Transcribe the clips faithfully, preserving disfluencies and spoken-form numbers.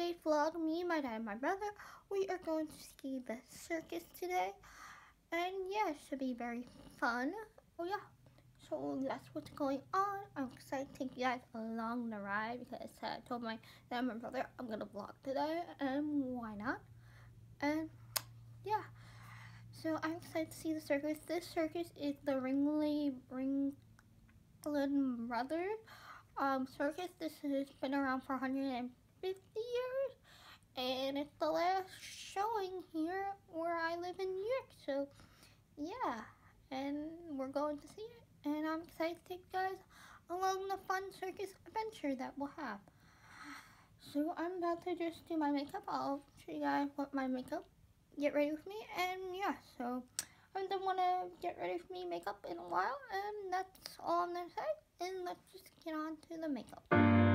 today's vlog, me, my dad, and my brother, we are going to see the circus today. And yeah, it should be very fun. Oh yeah, so that's what's going on. I'm excited to take you guys along the ride because uh, I told my dad and my brother I'm going to vlog today, and why not? And yeah, so I'm excited to see the circus. This circus is the Ringley Ringling Brothers um, circus. This has been around for one hundred fifty years, and it's the last showing here where I live in New York. So yeah, and we're going to see it, and I'm excited to take you guys along the fun circus adventure that we'll have. So I'm about to just do my makeup. I'll show you guys what my makeup, get ready with me, and yeah, so I don't want to get ready for me makeup in a while, and that's all I'm gonna say, and let's just get on to the makeup.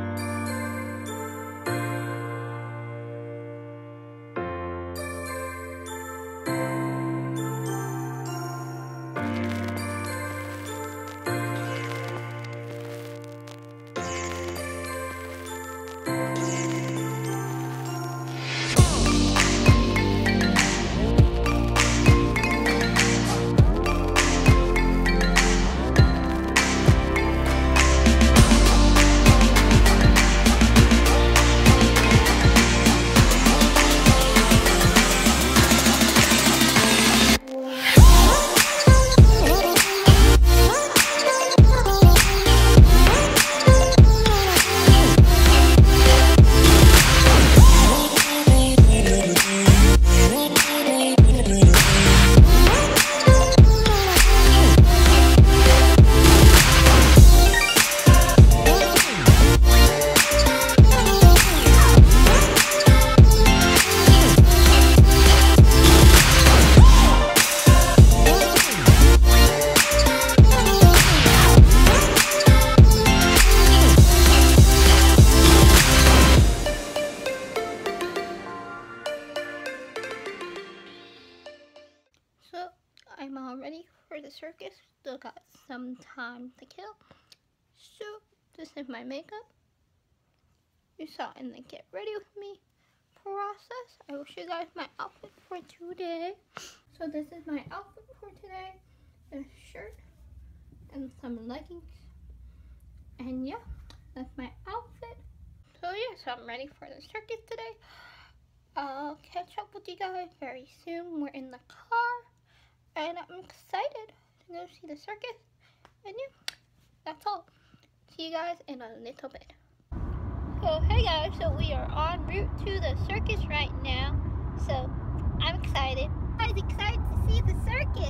So I'm all ready for the circus. Still got some time to kill. So this is my makeup. You saw in the get ready with me process. I will show you guys my outfit for today. So this is my outfit for today. A shirt and some leggings. And yeah, that's my outfit. So yeah, so I'm ready for the circus today. I'll catch up with you guys very soon. We're in the car, and I'm excited to go see the circus. And yeah, that's all. See you guys in a little bit. So hey guys, so we are en route to the circus right now. So I'm excited. I'm excited to see the circus.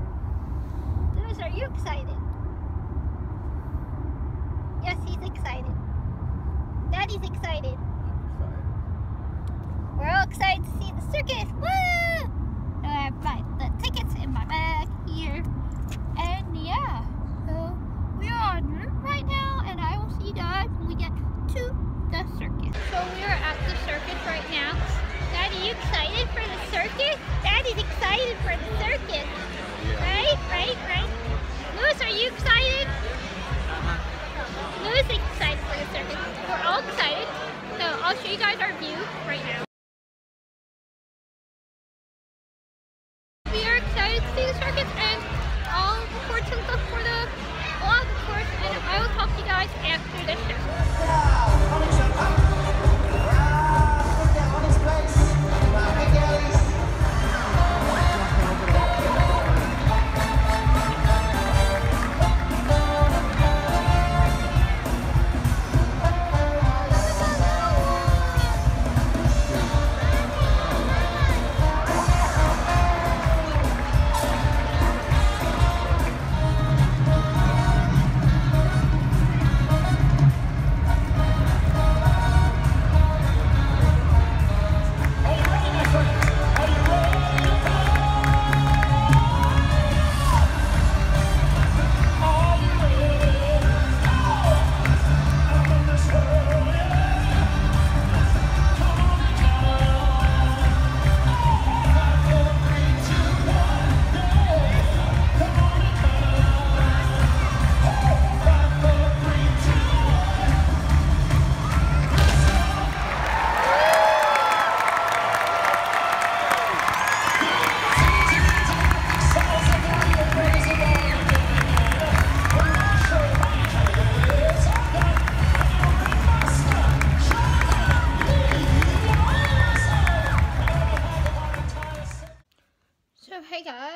Lewis, are you excited? Yes, he's excited. Daddy's excited. We're all excited to see the circus. Woo! So I have my, the tickets in my bag here. And yeah, so we are en route right now, and I will see you guys when we get to the circus. So we are at the circus right now. Daddy, you excited for the circus? Daddy's excited for the circus. Right, right, right. Lewis, are you excited? Lewis is excited for the circus. We're all excited. So I'll show you guys our view right now. We are excited to see the circus, and I'll record some stuff for the vlog, of course, and I will talk to you guys after the show.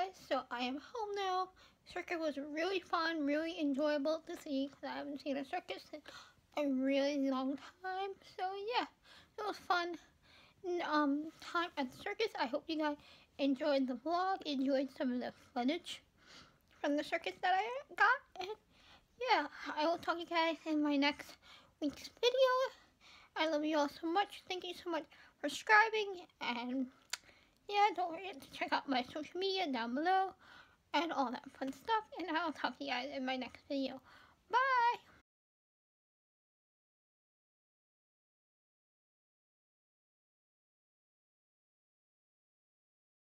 guys. So I am home now. Circus was really fun, really enjoyable to see because I haven't seen a circus in a really long time. So yeah, it was fun. Um, time at the circus. I hope you guys enjoyed the vlog, enjoyed some of the footage from the circus that I got, and yeah, I will talk to you guys in my next week's video. I love you all so much. Thank you so much for subscribing, and yeah, don't forget to check out my social media down below and all that fun stuff, and I'll talk to you guys in my next video. Bye!